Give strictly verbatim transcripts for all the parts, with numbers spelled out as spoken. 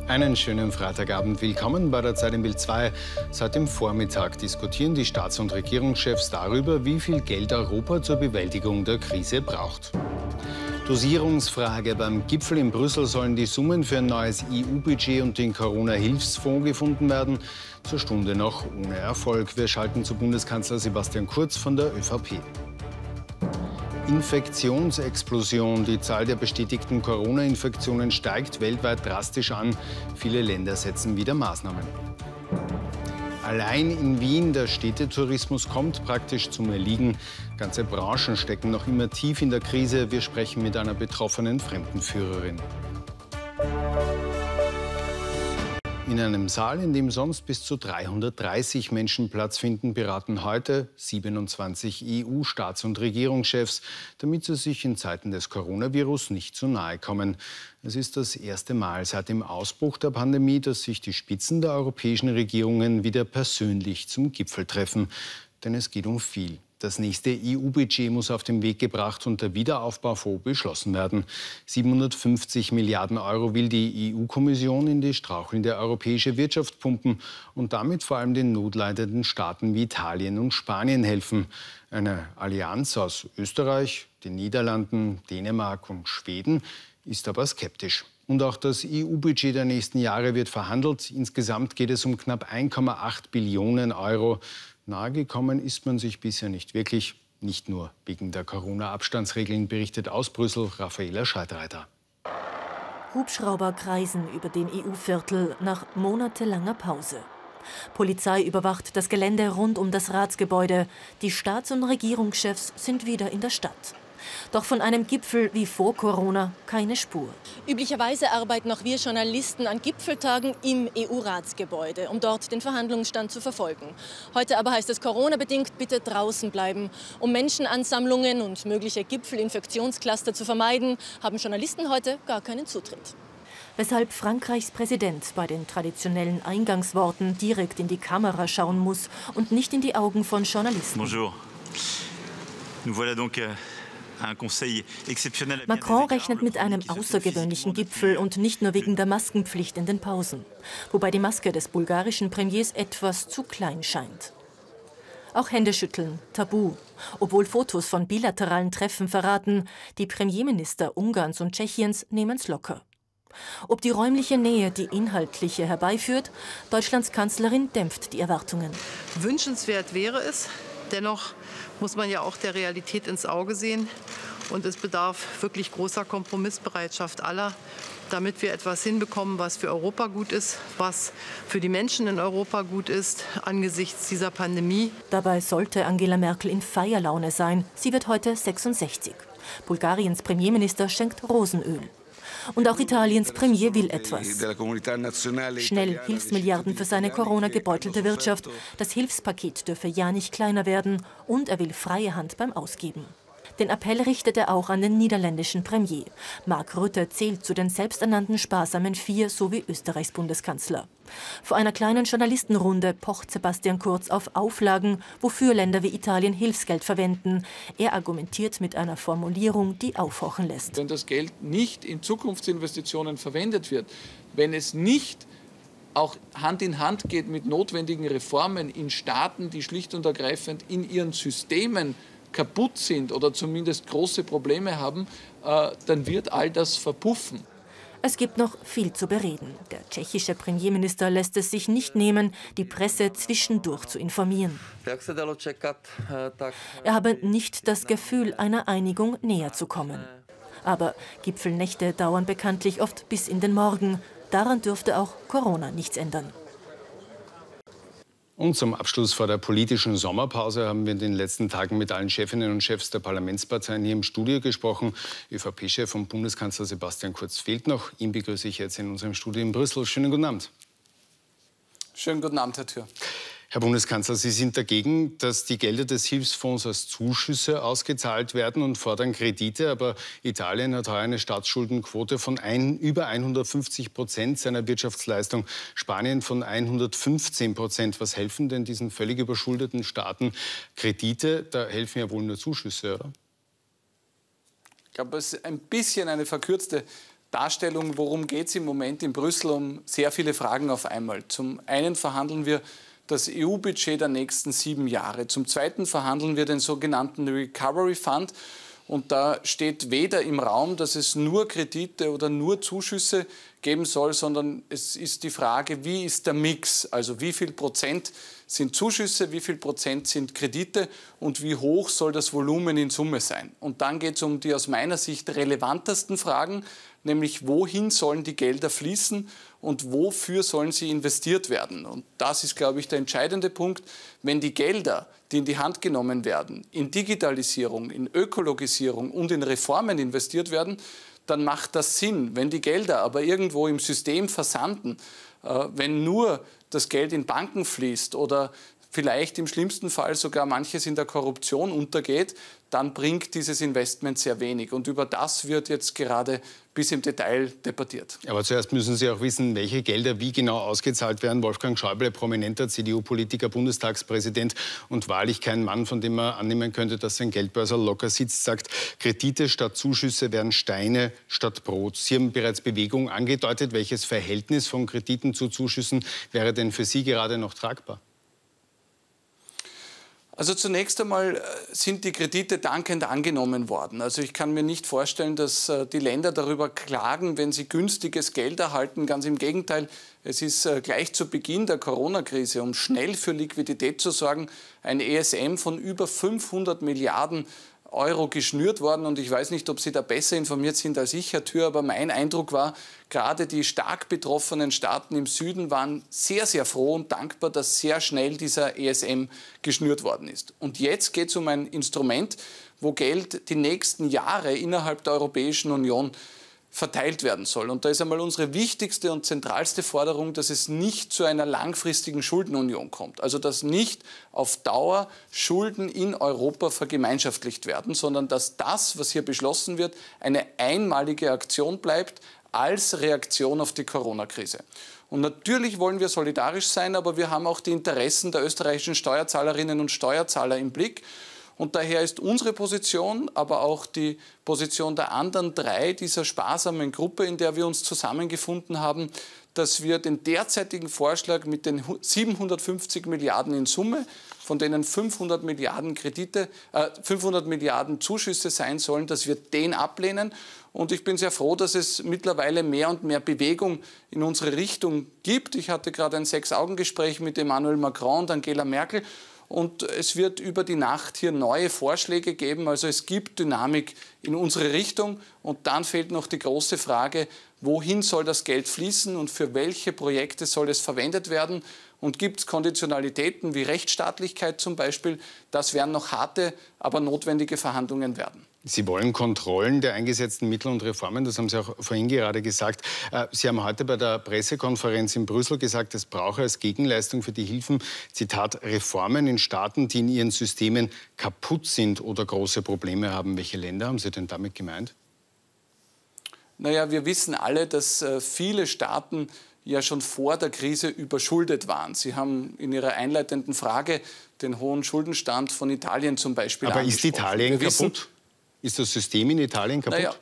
Einen schönen Freitagabend. Willkommen bei der Zeit im Bild zwei. Seit dem Vormittag diskutieren die Staats- und Regierungschefs darüber, wie viel Geld Europa zur Bewältigung der Krise braucht. Dosierungsfrage. Beim Gipfel in Brüssel sollen die Summen für ein neues E U-Budget und den Corona-Hilfsfonds gefunden werden. Zur Stunde noch ohne Erfolg. Wir schalten zu Bundeskanzler Sebastian Kurz von der ÖVP. Infektionsexplosion. Die Zahl der bestätigten Corona-Infektionen steigt weltweit drastisch an. Viele Länder setzen wieder Maßnahmen. Allein in Wien, der Städtetourismus kommt praktisch zum Erliegen. Ganze Branchen stecken noch immer tief in der Krise. Wir sprechen mit einer betroffenen Fremdenführerin. In einem Saal, in dem sonst bis zu dreihundertdreißig Menschen Platz finden, beraten heute siebenundzwanzig E U-Staats- und Regierungschefs, damit sie sich in Zeiten des Coronavirus nicht zu nahe kommen. Es ist das erste Mal seit dem Ausbruch der Pandemie, dass sich die Spitzen der europäischen Regierungen wieder persönlich zum Gipfel treffen. Denn es geht um viel. Das nächste E U-Budget muss auf den Weg gebracht und der Wiederaufbaufonds beschlossen werden. siebenhundertfünfzig Milliarden Euro will die E U-Kommission in die strauchelnde europäische Wirtschaft pumpen und damit vor allem den notleidenden Staaten wie Italien und Spanien helfen. Eine Allianz aus Österreich, den Niederlanden, Dänemark und Schweden ist aber skeptisch. Und auch das E U-Budget der nächsten Jahre wird verhandelt. Insgesamt geht es um knapp ein Komma acht Billionen Euro. Nahegekommen ist man sich bisher nicht wirklich, nicht nur wegen der Corona-Abstandsregeln, berichtet aus Brüssel Raffaela Scheidreiter. Hubschrauber kreisen über dem E U-Viertel nach monatelanger Pause. Polizei überwacht das Gelände rund um das Ratsgebäude. Die Staats- und Regierungschefs sind wieder in der Stadt. Doch von einem Gipfel wie vor Corona keine Spur. Üblicherweise arbeiten auch wir Journalisten an Gipfeltagen im E U-Ratsgebäude, um dort den Verhandlungsstand zu verfolgen. Heute aber heißt es Corona-bedingt bitte draußen bleiben. Um Menschenansammlungen und mögliche Gipfelinfektionscluster zu vermeiden, haben Journalisten heute gar keinen Zutritt. Weshalb Frankreichs Präsident bei den traditionellen Eingangsworten direkt in die Kamera schauen muss und nicht in die Augen von Journalisten. Bonjour. Nous voilà donc Macron rechnet mit einem außergewöhnlichen Gipfel und nicht nur wegen der Maskenpflicht in den Pausen. Wobei die Maske des bulgarischen Premiers etwas zu klein scheint. Auch Händeschütteln, tabu. Obwohl Fotos von bilateralen Treffen verraten, die Premierminister Ungarns und Tschechiens nehmen es locker. Ob die räumliche Nähe die inhaltliche herbeiführt, Deutschlands Kanzlerin dämpft die Erwartungen. Wünschenswert wäre es, dennoch muss man ja auch der Realität ins Auge sehen. Und es bedarf wirklich großer Kompromissbereitschaft aller, damit wir etwas hinbekommen, was für Europa gut ist, was für die Menschen in Europa gut ist, angesichts dieser Pandemie. Dabei sollte Angela Merkel in Feierlaune sein. Sie wird heute sechsundsechzig. Bulgariens Premierminister schenkt Rosenöl. Und auch Italiens Premier will etwas. Schnell Hilfsmilliarden für seine Corona-gebeutelte Wirtschaft. Das Hilfspaket dürfe ja nicht kleiner werden. Und er will freie Hand beim Ausgeben. Den Appell richtet er auch an den niederländischen Premier. Mark Rutte zählt zu den selbsternannten sparsamen Vier, so wie Österreichs Bundeskanzler. Vor einer kleinen Journalistenrunde pocht Sebastian Kurz auf Auflagen, wofür Länder wie Italien Hilfsgeld verwenden. Er argumentiert mit einer Formulierung, die aufhorchen lässt. Wenn das Geld nicht in Zukunftsinvestitionen verwendet wird, wenn es nicht auch Hand in Hand geht mit notwendigen Reformen in Staaten, die schlicht und ergreifend in ihren Systemen kaputt sind oder zumindest große Probleme haben, äh, dann wird all das verpuffen. Es gibt noch viel zu bereden. Der tschechische Premierminister lässt es sich nicht nehmen, die Presse zwischendurch zu informieren. Er habe nicht das Gefühl, einer Einigung näher zu kommen. Aber Gipfelnächte dauern bekanntlich oft bis in den Morgen. Daran dürfte auch Corona nichts ändern. Und zum Abschluss vor der politischen Sommerpause haben wir in den letzten Tagen mit allen Chefinnen und Chefs der Parlamentsparteien hier im Studio gesprochen. ÖVP-Chef und Bundeskanzler Sebastian Kurz fehlt noch. Ihn begrüße ich jetzt in unserem Studio in Brüssel. Schönen guten Abend. Schönen guten Abend, Herr Thür. Herr Bundeskanzler, Sie sind dagegen, dass die Gelder des Hilfsfonds als Zuschüsse ausgezahlt werden und fordern Kredite. Aber Italien hat heuer eine Staatsschuldenquote von ein, über hundertfünfzig Prozent seiner Wirtschaftsleistung, Spanien von hundertfünfzehn Prozent. Was helfen denn diesen völlig überschuldeten Staaten Kredite? Da helfen ja wohl nur Zuschüsse, oder? Ich glaube, es ist ein bisschen eine verkürzte Darstellung, worum geht es im Moment in Brüssel, um sehr viele Fragen auf einmal. Zum einen verhandeln wir das E U-Budget der nächsten sieben Jahre. Zum Zweiten verhandeln wir den sogenannten Recovery Fund. Und da steht weder im Raum, dass es nur Kredite oder nur Zuschüsse geben soll, sondern es ist die Frage, wie ist der Mix? Also wie viel Prozent sind Zuschüsse, wie viel Prozent sind Kredite und wie hoch soll das Volumen in Summe sein? Und dann geht es um die aus meiner Sicht relevantesten Fragen, nämlich wohin sollen die Gelder fließen und wofür sollen sie investiert werden? Und das ist, glaube ich, der entscheidende Punkt. Wenn die Gelder, die in die Hand genommen werden, in Digitalisierung, in Ökologisierung und in Reformen investiert werden, dann macht das Sinn. Wenn die Gelder aber irgendwo im System versanden, äh, wenn nur das Geld in Banken fließt oder vielleicht im schlimmsten Fall sogar manches in der Korruption untergeht, dann bringt dieses Investment sehr wenig. Und über das wird jetzt gerade bis im Detail debattiert. Aber zuerst müssen Sie auch wissen, welche Gelder wie genau ausgezahlt werden. Wolfgang Schäuble, prominenter C D U-Politiker, Bundestagspräsident und wahrlich kein Mann, von dem man annehmen könnte, dass sein Geldbörser locker sitzt, sagt, Kredite statt Zuschüsse werden Steine statt Brot. Sie haben bereits Bewegung angedeutet. Welches Verhältnis von Krediten zu Zuschüssen wäre denn für Sie gerade noch tragbar? Also zunächst einmal sind die Kredite dankend angenommen worden. Also ich kann mir nicht vorstellen, dass die Länder darüber klagen, wenn sie günstiges Geld erhalten. Ganz im Gegenteil, es ist gleich zu Beginn der Corona-Krise, um schnell für Liquidität zu sorgen, ein E S M von über fünfhundert Milliarden Euro geschnürt worden. Und ich weiß nicht, ob Sie da besser informiert sind als ich, Herr Thür, aber mein Eindruck war, gerade die stark betroffenen Staaten im Süden waren sehr, sehr froh und dankbar, dass sehr schnell dieser E S M geschnürt worden ist. Und jetzt geht es um ein Instrument, wo Geld die nächsten Jahre innerhalb der Europäischen Union verteilt werden soll. Und da ist einmal unsere wichtigste und zentralste Forderung, dass es nicht zu einer langfristigen Schuldenunion kommt. Also dass nicht auf Dauer Schulden in Europa vergemeinschaftlicht werden, sondern dass das, was hier beschlossen wird, eine einmalige Aktion bleibt als Reaktion auf die Corona-Krise. Und natürlich wollen wir solidarisch sein, aber wir haben auch die Interessen der österreichischen Steuerzahlerinnen und Steuerzahler im Blick. Und daher ist unsere Position, aber auch die Position der anderen drei dieser sparsamen Gruppe, in der wir uns zusammengefunden haben, dass wir den derzeitigen Vorschlag mit den siebenhundertfünfzig Milliarden in Summe, von denen fünfhundert Milliarden Kredite, äh, fünfhundert Milliarden Zuschüsse sein sollen, dass wir den ablehnen. Und ich bin sehr froh, dass es mittlerweile mehr und mehr Bewegung in unsere Richtung gibt. Ich hatte gerade ein Sechs-Augen-Gespräch mit Emmanuel Macron und Angela Merkel. Und es wird über die Nacht hier neue Vorschläge geben. Also es gibt Dynamik in unsere Richtung. Und dann fehlt noch die große Frage, wohin soll das Geld fließen und für welche Projekte soll es verwendet werden? Und gibt es Konditionalitäten wie Rechtsstaatlichkeit zum Beispiel? Das werden noch harte, aber notwendige Verhandlungen werden. Sie wollen Kontrollen der eingesetzten Mittel und Reformen, das haben Sie auch vorhin gerade gesagt. Sie haben heute bei der Pressekonferenz in Brüssel gesagt, es brauche als Gegenleistung für die Hilfen, Zitat, Reformen in Staaten, die in ihren Systemen kaputt sind oder große Probleme haben. Welche Länder haben Sie denn damit gemeint? Naja, wir wissen alle, dass äh, viele Staaten ja schon vor der Krise überschuldet waren. Sie haben in Ihrer einleitenden Frage den hohen Schuldenstand von Italien zum Beispiel Aber angesprochen. ist Italien wir wissen, kaputt? Ist das System in Italien kaputt? Naja,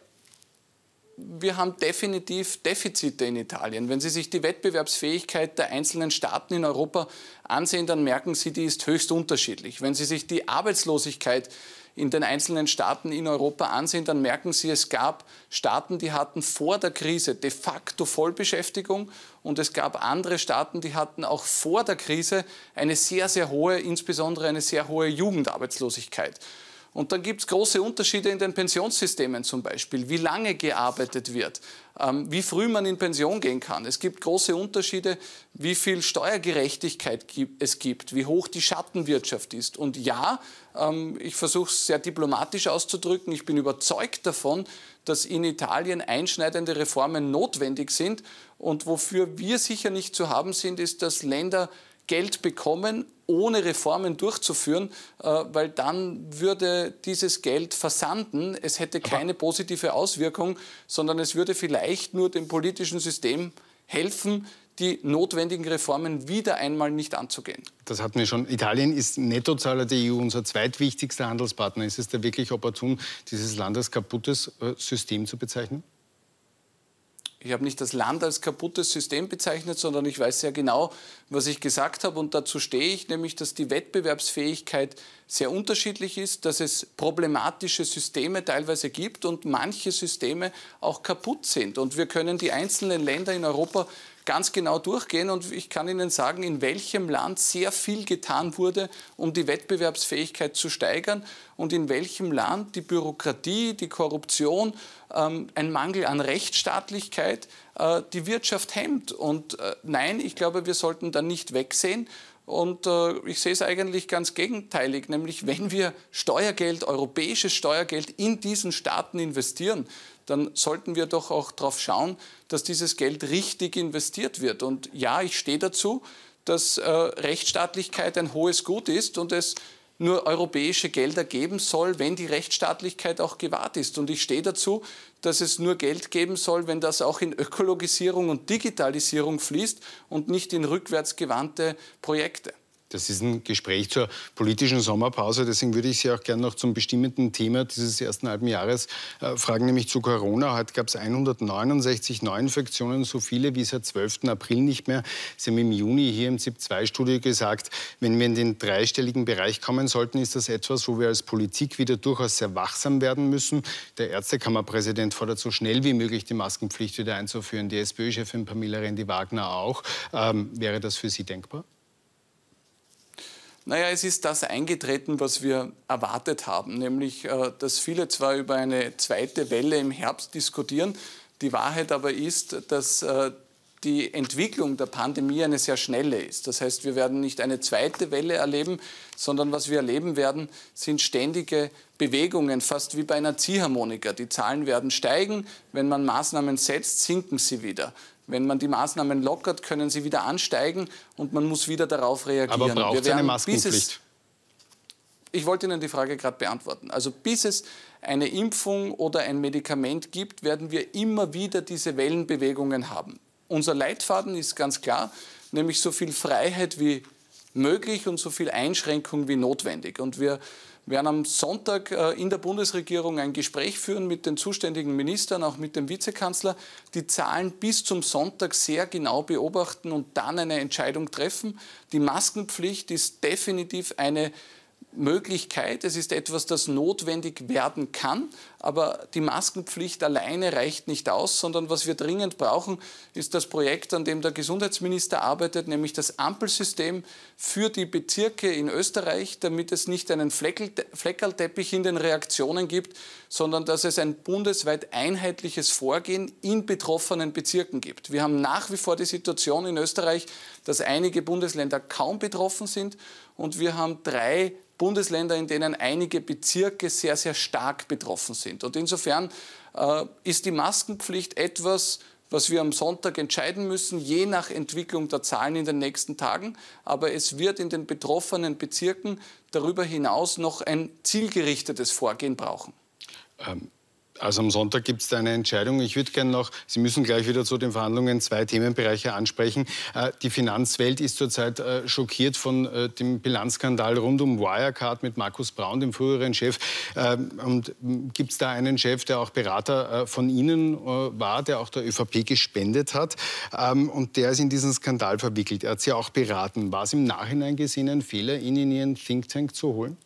wir haben definitiv Defizite in Italien. Wenn Sie sich die Wettbewerbsfähigkeit der einzelnen Staaten in Europa ansehen, dann merken Sie, die ist höchst unterschiedlich. Wenn Sie sich die Arbeitslosigkeit in den einzelnen Staaten in Europa ansehen, dann merken Sie, es gab Staaten, die hatten vor der Krise de facto Vollbeschäftigung und es gab andere Staaten, die hatten auch vor der Krise eine sehr, sehr hohe, insbesondere eine sehr hohe Jugendarbeitslosigkeit. Und dann gibt es große Unterschiede in den Pensionssystemen zum Beispiel, wie lange gearbeitet wird, ähm, wie früh man in Pension gehen kann. Es gibt große Unterschiede, wie viel Steuergerechtigkeit es gibt, wie hoch die Schattenwirtschaft ist. Und ja, ähm, ich versuche es sehr diplomatisch auszudrücken, ich bin überzeugt davon, dass in Italien einschneidende Reformen notwendig sind. Und wofür wir sicher nicht zu haben sind, ist, dass Länder Geld bekommen, ohne Reformen durchzuführen, äh, weil dann würde dieses Geld versanden. Es hätte keine Aber positive Auswirkung, sondern es würde vielleicht nur dem politischen System helfen, die notwendigen Reformen wieder einmal nicht anzugehen. Das hatten wir schon. Italien ist Nettozahler der E U, unser zweitwichtigster Handelspartner. Ist es da wirklich opportun, dieses Land als kaputtes System zu bezeichnen? Ich habe nicht das Land als kaputtes System bezeichnet, sondern ich weiß sehr genau, was ich gesagt habe. Und dazu stehe ich, nämlich, dass die Wettbewerbsfähigkeit sehr unterschiedlich ist, dass es problematische Systeme teilweise gibt und manche Systeme auch kaputt sind. Und wir können die einzelnen Länder in Europa ganz genau durchgehen und ich kann Ihnen sagen, in welchem Land sehr viel getan wurde, um die Wettbewerbsfähigkeit zu steigern und in welchem Land die Bürokratie, die Korruption, ähm, ein Mangel an Rechtsstaatlichkeit äh, die Wirtschaft hemmt. Und äh, nein, ich glaube, wir sollten da nicht wegsehen. Und äh, ich sehe es eigentlich ganz gegenteilig, nämlich wenn wir Steuergeld, europäisches Steuergeld in diesen Staaten investieren, dann sollten wir doch auch darauf schauen, dass dieses Geld richtig investiert wird. Und ja, ich stehe dazu, dass äh, Rechtsstaatlichkeit ein hohes Gut ist und es nur europäische Gelder geben soll, wenn die Rechtsstaatlichkeit auch gewahrt ist. Und ich stehe dazu, dass es nur Geld geben soll, wenn das auch in Ökologisierung und Digitalisierung fließt und nicht in rückwärtsgewandte Projekte. Das ist ein Gespräch zur politischen Sommerpause. Deswegen würde ich Sie auch gerne noch zum bestimmten Thema dieses ersten halben Jahres äh, fragen, nämlich zu Corona. Heute gab es hundertneunundsechzig Neuinfektionen, so viele wie seit zwölften April nicht mehr. Sie haben im Juni hier im ZIP zwei Studio gesagt, wenn wir in den dreistelligen Bereich kommen sollten, ist das etwas, wo wir als Politik wieder durchaus sehr wachsam werden müssen. Der Ärztekammerpräsident fordert so schnell wie möglich die Maskenpflicht wieder einzuführen. Die SPÖ-Chefin Pamela Rendi-Wagner auch. Ähm, wäre das für Sie denkbar? Naja, es ist das eingetreten, was wir erwartet haben, nämlich, dass viele zwar über eine zweite Welle im Herbst diskutieren, die Wahrheit aber ist, dass die Entwicklung der Pandemie eine sehr schnelle ist. Das heißt, wir werden nicht eine zweite Welle erleben, sondern was wir erleben werden, sind ständige Bewegungen, fast wie bei einer Ziehharmonika. Die Zahlen werden steigen, wenn man Maßnahmen setzt, sinken sie wieder. Wenn man die Maßnahmen lockert, können sie wieder ansteigen und man muss wieder darauf reagieren. Aber braucht es eine Maskenpflicht? Ich wollte Ihnen die Frage gerade beantworten. Also bis es eine Impfung oder ein Medikament gibt, werden wir immer wieder diese Wellenbewegungen haben. Unser Leitfaden ist ganz klar, nämlich so viel Freiheit wie möglich und so viel Einschränkung wie notwendig. Und wir werden am Sonntag in der Bundesregierung ein Gespräch führen mit den zuständigen Ministern, auch mit dem Vizekanzler, die Zahlen bis zum Sonntag sehr genau beobachten und dann eine Entscheidung treffen. Die Maskenpflicht ist definitiv eine Möglichkeit. Es ist etwas, das notwendig werden kann. Aber die Maskenpflicht alleine reicht nicht aus, sondern was wir dringend brauchen, ist das Projekt, an dem der Gesundheitsminister arbeitet, nämlich das Ampelsystem für die Bezirke in Österreich, damit es nicht einen Fleckerlteppich in den Reaktionen gibt, sondern dass es ein bundesweit einheitliches Vorgehen in betroffenen Bezirken gibt. Wir haben nach wie vor die Situation in Österreich, dass einige Bundesländer kaum betroffen sind und wir haben drei Bundesländer, in denen einige Bezirke sehr, sehr stark betroffen sind. Und insofern äh, ist die Maskenpflicht etwas, was wir am Sonntag entscheiden müssen, je nach Entwicklung der Zahlen in den nächsten Tagen. Aber es wird in den betroffenen Bezirken darüber hinaus noch ein zielgerichtetes Vorgehen brauchen. Ähm. Also am Sonntag gibt es da eine Entscheidung. Ich würde gerne noch, Sie müssen gleich wieder zu den Verhandlungen zwei Themenbereiche ansprechen. Äh, die Finanzwelt ist zurzeit äh, schockiert von äh, dem Bilanzskandal rund um Wirecard mit Markus Braun, dem früheren Chef. Äh, und gibt es da einen Chef, der auch Berater äh, von Ihnen äh, war, der auch der ÖVP gespendet hat? Ähm, und der ist in diesen Skandal verwickelt. Er hat Sie auch beraten. War es im Nachhinein gesehen ein Fehler, ihn in Ihren Think Tank zu holen?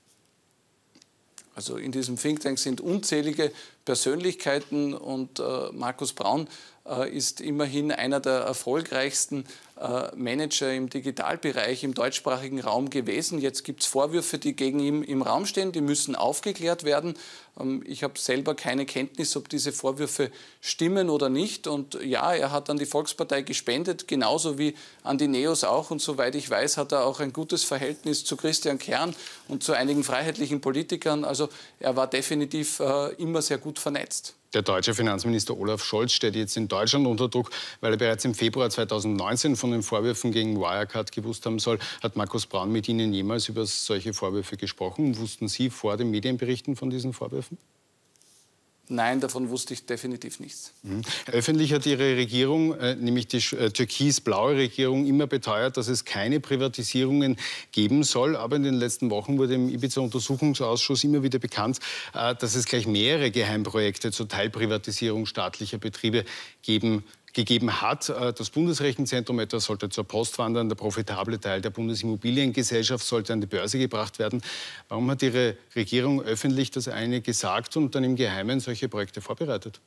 Also in diesem Think Tank sind unzählige Persönlichkeiten und äh, Markus Braun äh, ist immerhin einer der erfolgreichsten äh, Manager im Digitalbereich im deutschsprachigen Raum gewesen. Jetzt gibt es Vorwürfe, die gegen ihn im Raum stehen, die müssen aufgeklärt werden. Ähm, ich habe selber keine Kenntnis, ob diese Vorwürfe stimmen oder nicht. Und ja, er hat an die Volkspartei gespendet, genauso wie an die Neos auch. Und soweit ich weiß, hat er auch ein gutes Verhältnis zu Christian Kern und zu einigen freiheitlichen Politikern. Also er war definitiv äh, immer sehr gut vernetzt. Der deutsche Finanzminister Olaf Scholz steht jetzt in Deutschland unter Druck, weil er bereits im Februar zweitausendneunzehn von den Vorwürfen gegen Wirecard gewusst haben soll. Hat Markus Braun mit Ihnen jemals über solche Vorwürfe gesprochen? Wussten Sie vor den Medienberichten von diesen Vorwürfen? Nein, davon wusste ich definitiv nichts. Mhm. Öffentlich hat Ihre Regierung, äh, nämlich die äh, türkis-blaue Regierung, immer beteuert, dass es keine Privatisierungen geben soll. Aber in den letzten Wochen wurde im Ibiza-Untersuchungsausschuss immer wieder bekannt, äh, dass es gleich mehrere Geheimprojekte zur Teilprivatisierung staatlicher Betriebe geben gegeben hat. Das Bundesrechenzentrum etwa sollte zur Post wandern, der profitable Teil der Bundesimmobiliengesellschaft sollte an die Börse gebracht werden. Warum hat Ihre Regierung öffentlich das eine gesagt und dann im Geheimen solche Projekte vorbereitet?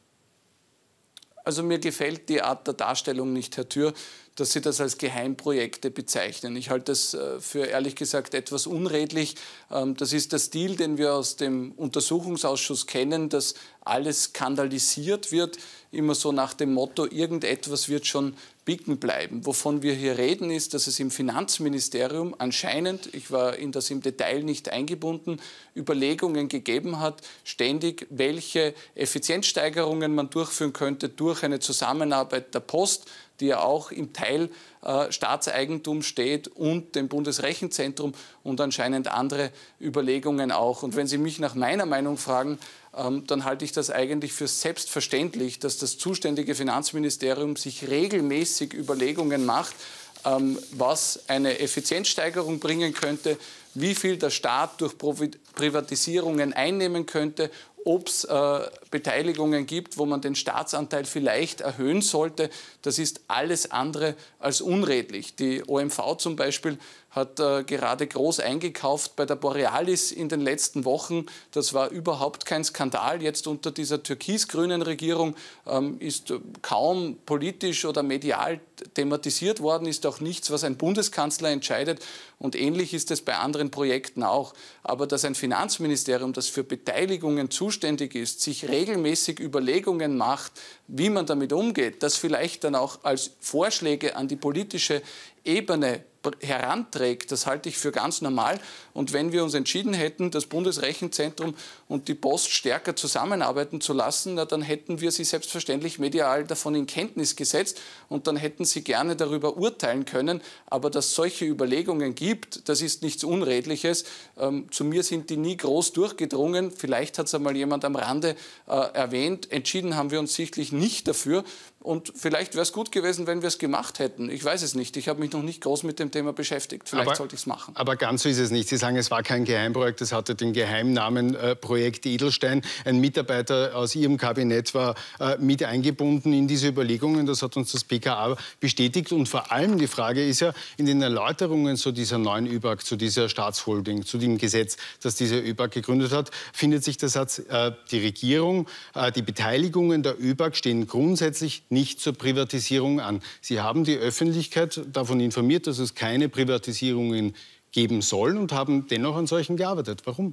Also mir gefällt die Art der Darstellung nicht, Herr Thür, dass Sie das als Geheimprojekte bezeichnen. Ich halte das für ehrlich gesagt etwas unredlich. Das ist der Stil, den wir aus dem Untersuchungsausschuss kennen, dass alles skandalisiert wird, immer so nach dem Motto, irgendetwas wird schon bicken bleiben. Wovon wir hier reden, ist, dass es im Finanzministerium anscheinend, ich war in das im Detail nicht eingebunden, Überlegungen gegeben hat, ständig, welche Effizienzsteigerungen man durchführen könnte durch eine Zusammenarbeit der Post, die ja auch im Teil äh, Staatseigentum steht, und dem Bundesrechenzentrum und anscheinend andere Überlegungen auch. Und wenn Sie mich nach meiner Meinung fragen, ähm, dann halte ich das eigentlich für selbstverständlich, dass das zuständige Finanzministerium sich regelmäßig Überlegungen macht, ähm, was eine Effizienzsteigerung bringen könnte, wie viel der Staat durch Privatisierungen einnehmen könnte, ob es äh, Beteiligungen gibt, wo man den Staatsanteil vielleicht erhöhen sollte. Das ist alles andere als unredlich. Die O M V zum Beispiel hat äh, gerade groß eingekauft bei der Borealis in den letzten Wochen. Das war überhaupt kein Skandal. Jetzt unter dieser türkis-grünen Regierung ähm, ist äh, kaum politisch oder medial thematisiert worden, ist auch nichts, was ein Bundeskanzler entscheidet. Und ähnlich ist es bei anderen Projekten auch. Aber dass ein Finanzministerium, das für Beteiligungen zuständig ist, sich regelmäßig Überlegungen macht, wie man damit umgeht, das vielleicht dann auch als Vorschläge an die politische Ebene heranträgt, das halte ich für ganz normal. Und wenn wir uns entschieden hätten, das Bundesrechenzentrum und die Post stärker zusammenarbeiten zu lassen, na, dann hätten wir sie selbstverständlich medial davon in Kenntnis gesetzt und dann hätten sie gerne darüber urteilen können. Aber dass es solche Überlegungen gibt, das ist nichts Unredliches. Ähm, zu mir sind die nie groß durchgedrungen. Vielleicht hat es einmal jemand am Rande äh, erwähnt. Entschieden haben wir uns sichtlich nicht dafür. Und vielleicht wäre es gut gewesen, wenn wir es gemacht hätten. Ich weiß es nicht. Ich habe mich noch nicht groß mit dem Thema beschäftigt. Vielleicht aber, sollte ich es machen. Aber ganz so ist es nicht. Sie sagen, es war kein Geheimprojekt. Es hatte den Geheimnamen äh, Projekt Edelstein. Ein Mitarbeiter aus Ihrem Kabinett war äh, mit eingebunden in diese Überlegungen. Das hat uns das B K A bestätigt. Und vor allem die Frage ist ja, in den Erläuterungen zu dieser neuen ÖBAG, zu dieser Staatsholding, zu dem Gesetz, das diese ÖBAG gegründet hat, findet sich der Satz, äh, die Regierung, äh, die Beteiligungen der ÖBAG stehen grundsätzlich nicht zur Privatisierung an. Sie haben die Öffentlichkeit davon informiert, dass es keine Privatisierungen geben soll und haben dennoch an solchen gearbeitet. Warum?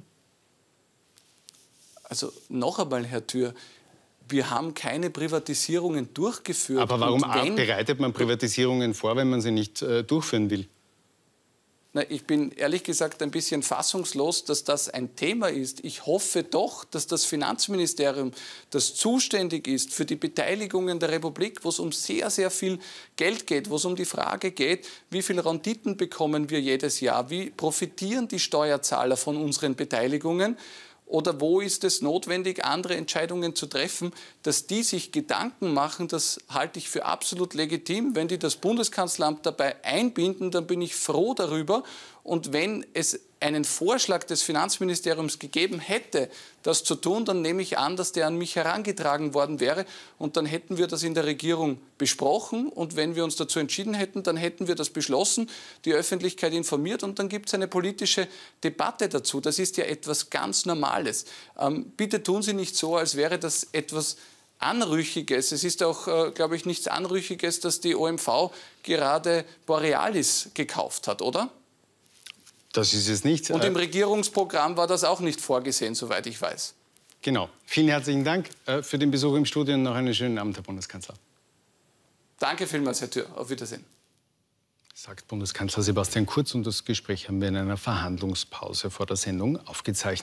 Also noch einmal, Herr Thür, wir haben keine Privatisierungen durchgeführt. Aber warum wenn, bereitet man Privatisierungen vor, wenn man sie nicht äh, durchführen will? Na, ich bin ehrlich gesagt ein bisschen fassungslos, dass das ein Thema ist. Ich hoffe doch, dass das Finanzministerium, das zuständig ist für die Beteiligungen der Republik, wo es um sehr, sehr viel Geld geht, wo es um die Frage geht, wie viel Renditen bekommen wir jedes Jahr, wie profitieren die Steuerzahler von unseren Beteiligungen, oder wo ist es notwendig, andere Entscheidungen zu treffen, dass die sich Gedanken machen, das halte ich für absolut legitim. Wenn die das Bundeskanzleramt dabei einbinden, dann bin ich froh darüber. Und wenn es einen Vorschlag des Finanzministeriums gegeben hätte, das zu tun, dann nehme ich an, dass der an mich herangetragen worden wäre. Und dann hätten wir das in der Regierung besprochen. Und wenn wir uns dazu entschieden hätten, dann hätten wir das beschlossen, die Öffentlichkeit informiert und dann gibt es eine politische Debatte dazu. Das ist ja etwas ganz Normales. Ähm, bitte tun Sie nicht so, als wäre das etwas Anrüchiges. Es ist auch, äh, glaube ich, nichts Anrüchiges, dass die O M V gerade Borealis gekauft hat, oder? Das ist es nicht. Und im Regierungsprogramm war das auch nicht vorgesehen, soweit ich weiß. Genau. Vielen herzlichen Dank für den Besuch im Studio und noch einen schönen Abend, Herr Bundeskanzler. Danke vielmals, Herr Thür. Auf Wiedersehen. Sagt Bundeskanzler Sebastian Kurz, und das Gespräch haben wir in einer Verhandlungspause vor der Sendung aufgezeichnet.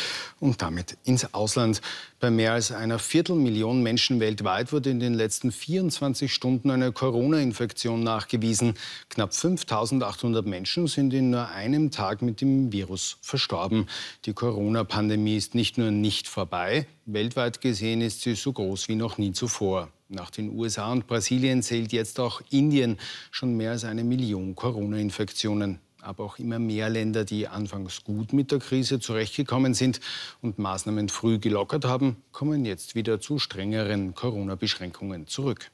und damit ins Ausland. Bei mehr als einer Viertelmillion Menschen weltweit wurde in den letzten vierundzwanzig Stunden eine Corona-Infektion nachgewiesen. Knapp fünftausendachthundert Menschen sind in nur einem Tag mit dem Virus verstorben. Die Corona-Pandemie ist nicht nur nicht vorbei, weltweit gesehen ist sie so groß wie noch nie zuvor. Nach den U S A und Brasilien zählt jetzt auch Indien schon mehr als eine Million Corona-Infektionen. Aber auch immer mehr Länder, die anfangs gut mit der Krise zurechtgekommen sind und Maßnahmen früh gelockert haben, kommen jetzt wieder zu strengeren Corona-Beschränkungen zurück.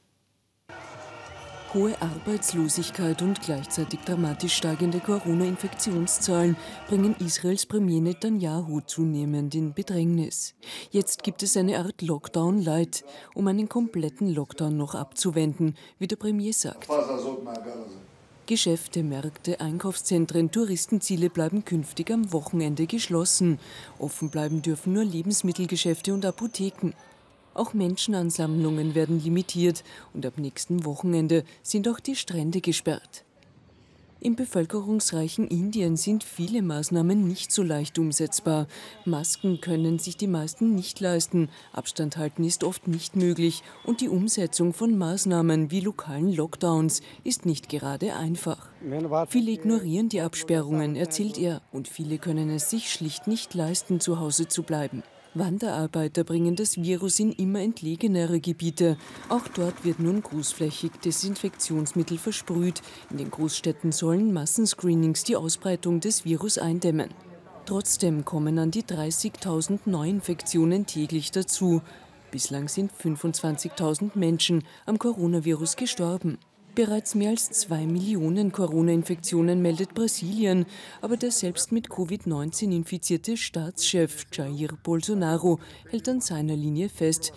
Hohe Arbeitslosigkeit und gleichzeitig dramatisch steigende Corona-Infektionszahlen bringen Israels Premier Netanyahu zunehmend in Bedrängnis. Jetzt gibt es eine Art Lockdown-Light, um einen kompletten Lockdown noch abzuwenden, wie der Premier sagt. Geschäfte, Märkte, Einkaufszentren, Touristenziele bleiben künftig am Wochenende geschlossen. Offen bleiben dürfen nur Lebensmittelgeschäfte und Apotheken. Auch Menschenansammlungen werden limitiert und ab nächsten Wochenende sind auch die Strände gesperrt. Im bevölkerungsreichen Indien sind viele Maßnahmen nicht so leicht umsetzbar. Masken können sich die meisten nicht leisten, Abstand halten ist oft nicht möglich und die Umsetzung von Maßnahmen wie lokalen Lockdowns ist nicht gerade einfach. Viele ignorieren die Absperrungen, erzählt er, und viele können es sich schlicht nicht leisten, zu Hause zu bleiben. Wanderarbeiter bringen das Virus in immer entlegenere Gebiete. Auch dort wird nun großflächig Desinfektionsmittel versprüht. In den Großstädten sollen Massenscreenings die Ausbreitung des Virus eindämmen. Trotzdem kommen an die dreißigtausend Neuinfektionen täglich dazu. Bislang sind fünfundzwanzigtausend Menschen am Coronavirus gestorben. Bereits mehr als zwei Millionen Corona-Infektionen meldet Brasilien, aber der selbst mit Covid neunzehn infizierte Staatschef Jair Bolsonaro hält an seiner Linie fest.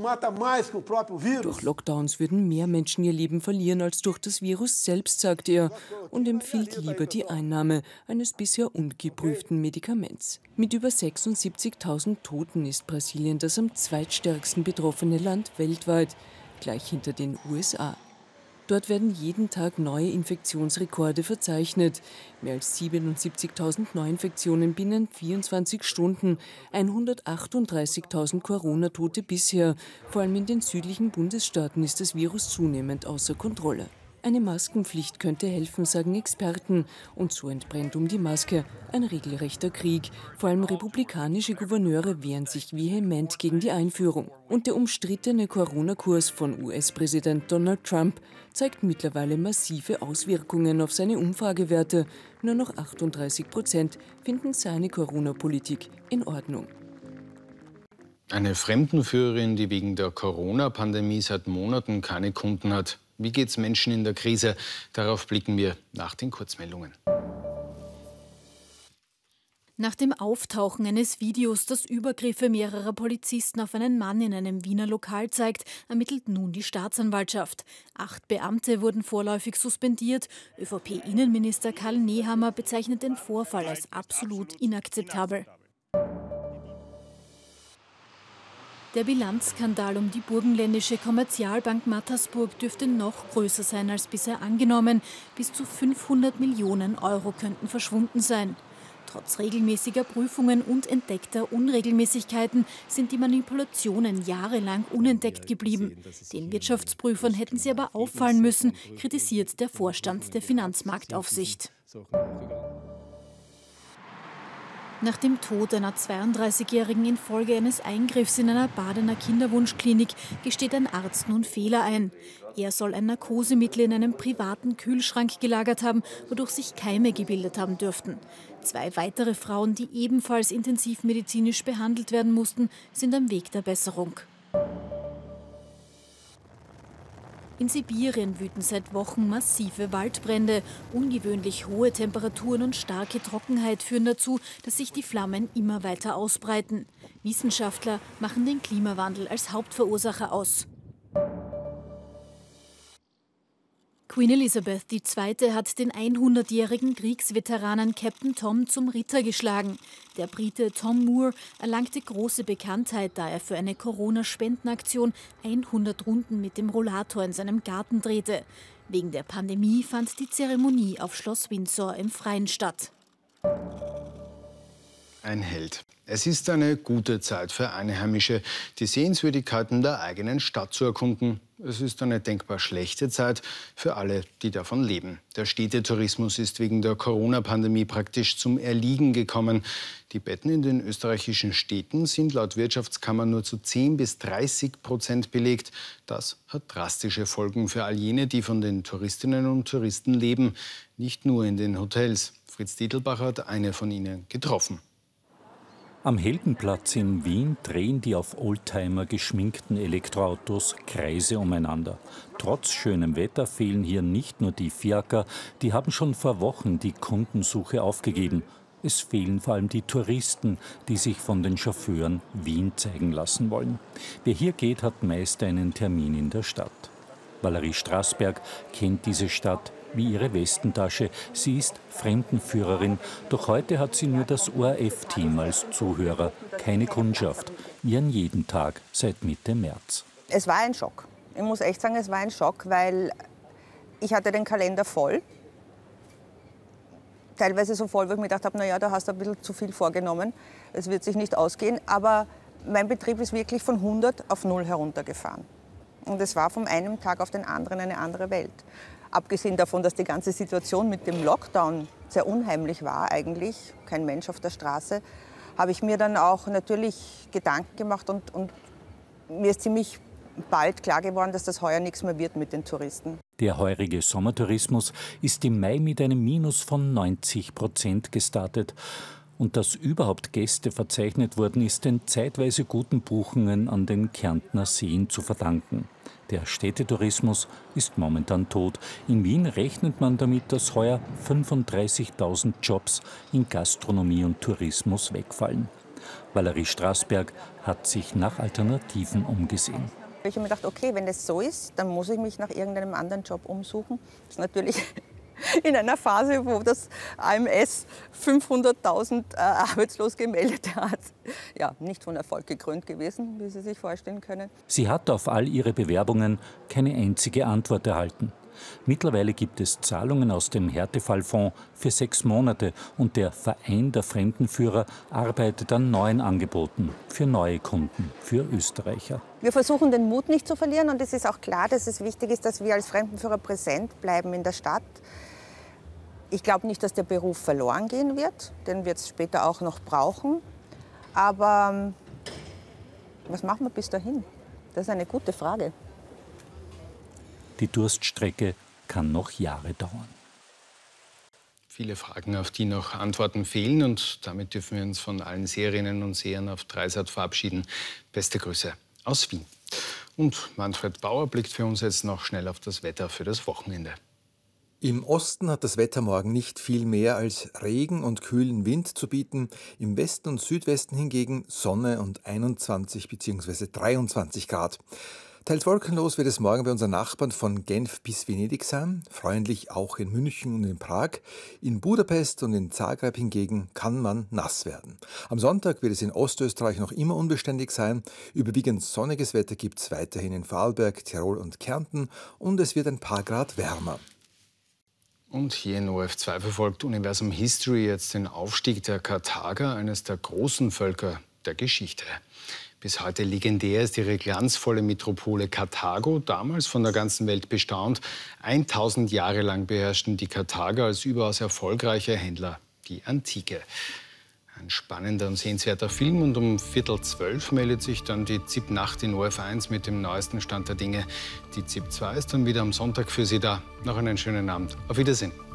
Durch Lockdowns würden mehr Menschen ihr Leben verlieren als durch das Virus selbst, sagt er, und empfiehlt lieber die Einnahme eines bisher ungeprüften Medikaments. Mit über sechsundsiebzigtausend Toten ist Brasilien das am zweitstärksten betroffene Land weltweit, gleich hinter den U S A. Dort werden jeden Tag neue Infektionsrekorde verzeichnet. Mehr als siebenundsiebzigtausend Neuinfektionen binnen vierundzwanzig Stunden, hundertachtunddreißigtausend Corona-Tote bisher. Vor allem in den südlichen Bundesstaaten ist das Virus zunehmend außer Kontrolle. Eine Maskenpflicht könnte helfen, sagen Experten. Und so entbrennt um die Maske ein regelrechter Krieg. Vor allem republikanische Gouverneure wehren sich vehement gegen die Einführung. Und der umstrittene Corona-Kurs von U S-Präsident Donald Trump zeigt mittlerweile massive Auswirkungen auf seine Umfragewerte. Nur noch achtunddreißig Prozent finden seine Corona-Politik in Ordnung. Eine Fremdenführerin, die wegen der Corona-Pandemie seit Monaten keine Kunden hat. Wie geht's Menschen in der Krise? Darauf blicken wir nach den Kurzmeldungen. Nach dem Auftauchen eines Videos, das Übergriffe mehrerer Polizisten auf einen Mann in einem Wiener Lokal zeigt, ermittelt nun die Staatsanwaltschaft. Acht Beamte wurden vorläufig suspendiert. ÖVP-Innenminister Karl Nehammer bezeichnet den Vorfall als absolut inakzeptabel. Der Bilanzskandal um die burgenländische Kommerzialbank Mattersburg dürfte noch größer sein als bisher angenommen. Bis zu fünfhundert Millionen Euro könnten verschwunden sein. Trotz regelmäßiger Prüfungen und entdeckter Unregelmäßigkeiten sind die Manipulationen jahrelang unentdeckt geblieben. Den Wirtschaftsprüfern hätten sie aber auffallen müssen, kritisiert der Vorstand der Finanzmarktaufsicht. Nach dem Tod einer zweiunddreißigjährigen infolge eines Eingriffs in einer Badener Kinderwunschklinik gesteht ein Arzt nun Fehler ein. Er soll ein Narkosemittel in einem privaten Kühlschrank gelagert haben, wodurch sich Keime gebildet haben dürften. Zwei weitere Frauen, die ebenfalls intensivmedizinisch behandelt werden mussten, sind am Weg der Besserung. In Sibirien wüten seit Wochen massive Waldbrände. Ungewöhnlich hohe Temperaturen und starke Trockenheit führen dazu, dass sich die Flammen immer weiter ausbreiten. Wissenschaftler machen den Klimawandel als Hauptverursacher aus. Queen Elizabeth die Zweite hat den hundertjährigen Kriegsveteranen Captain Tom zum Ritter geschlagen. Der Brite Tom Moore erlangte große Bekanntheit, da er für eine Corona-Spendenaktion hundert Runden mit dem Rollator in seinem Garten drehte. Wegen der Pandemie fand die Zeremonie auf Schloss Windsor im Freien statt. Ein Held. Es ist eine gute Zeit für Einheimische, die Sehenswürdigkeiten der eigenen Stadt zu erkunden. Es ist eine denkbar schlechte Zeit für alle, die davon leben. Der Städtetourismus ist wegen der Corona-Pandemie praktisch zum Erliegen gekommen. Die Betten in den österreichischen Städten sind laut Wirtschaftskammer nur zu zehn bis dreißig Prozent belegt. Das hat drastische Folgen für all jene, die von den Touristinnen und Touristen leben. Nicht nur in den Hotels. Fritz Dietelbach hat eine von ihnen getroffen. Am Heldenplatz in Wien drehen die auf Oldtimer geschminkten Elektroautos Kreise umeinander. Trotz schönem Wetter fehlen hier nicht nur die Fiaker, die haben schon vor Wochen die Kundensuche aufgegeben. Es fehlen vor allem die Touristen, die sich von den Chauffeuren Wien zeigen lassen wollen. Wer hier geht, hat meist einen Termin in der Stadt. Valerie Straßberg kennt diese Stadt wie ihre Westentasche. Sie ist Fremdenführerin, doch heute hat sie nur das O R F-Team als Zuhörer, keine Kundschaft. Wie an jedem Tag seit Mitte März. Es war ein Schock. Ich muss echt sagen, es war ein Schock, weil ich hatte den Kalender voll. Teilweise so voll, weil ich mir gedacht habe, naja, da hast du ein bisschen zu viel vorgenommen. Es wird sich nicht ausgehen, aber mein Betrieb ist wirklich von hundert auf null heruntergefahren. Und es war von einem Tag auf den anderen eine andere Welt. Abgesehen davon, dass die ganze Situation mit dem Lockdown sehr unheimlich war eigentlich, kein Mensch auf der Straße, habe ich mir dann auch natürlich Gedanken gemacht und, und mir ist ziemlich bald klar geworden, dass das heuer nichts mehr wird mit den Touristen. Der heurige Sommertourismus ist im Mai mit einem Minus von neunzig Prozent gestartet. Und dass überhaupt Gäste verzeichnet wurden, ist den zeitweise guten Buchungen an den Kärntner Seen zu verdanken. Der Städtetourismus ist momentan tot. In Wien rechnet man damit, dass heuer fünfunddreißigtausend Jobs in Gastronomie und Tourismus wegfallen. Valerie Straßberg hat sich nach Alternativen umgesehen. Ich habe mir gedacht, okay, wenn es so ist, dann muss ich mich nach irgendeinem anderen Job umsuchen. Das ist natürlich in einer Phase, wo das A M S fünfhunderttausend äh, arbeitslos gemeldet hat. Ja, nicht von Erfolg gekrönt gewesen, wie Sie sich vorstellen können. Sie hat auf all ihre Bewerbungen keine einzige Antwort erhalten. Mittlerweile gibt es Zahlungen aus dem Härtefallfonds für sechs Monate und der Verein der Fremdenführer arbeitet an neuen Angeboten für neue Kunden, für Österreicher. Wir versuchen, den Mut nicht zu verlieren und es ist auch klar, dass es wichtig ist, dass wir als Fremdenführer präsent bleiben in der Stadt. Ich glaube nicht, dass der Beruf verloren gehen wird, den wird es später auch noch brauchen. Aber was machen wir bis dahin? Das ist eine gute Frage. Die Durststrecke kann noch Jahre dauern. Viele Fragen, auf die noch Antworten fehlen. Und damit dürfen wir uns von allen Seherinnen und Sehern auf Dreisat verabschieden. Beste Grüße aus Wien. Und Manfred Bauer blickt für uns jetzt noch schnell auf das Wetter für das Wochenende. Im Osten hat das Wetter morgen nicht viel mehr als Regen und kühlen Wind zu bieten. Im Westen und Südwesten hingegen Sonne und einundzwanzig bzw. dreiundzwanzig Grad. Teils wolkenlos wird es morgen bei unseren Nachbarn von Genf bis Venedig sein, freundlich auch in München und in Prag. In Budapest und in Zagreb hingegen kann man nass werden. Am Sonntag wird es in Ostösterreich noch immer unbeständig sein. Überwiegend sonniges Wetter gibt es weiterhin in Vorarlberg, Tirol und Kärnten und es wird ein paar Grad wärmer. Und hier in O R F zwei verfolgt Universum History jetzt den Aufstieg der Karthager, eines der großen Völker der Geschichte. Bis heute legendär ist ihre glanzvolle Metropole Karthago, damals von der ganzen Welt bestaunt. tausend Jahre lang beherrschten die Karthager als überaus erfolgreicher Händler die Antike. Ein spannender und sehenswerter Film und um Viertel zwölf meldet sich dann die Z I P-Nacht in O R F eins mit dem neuesten Stand der Dinge. Die Z I P zwei ist dann wieder am Sonntag für Sie da. Noch einen schönen Abend. Auf Wiedersehen.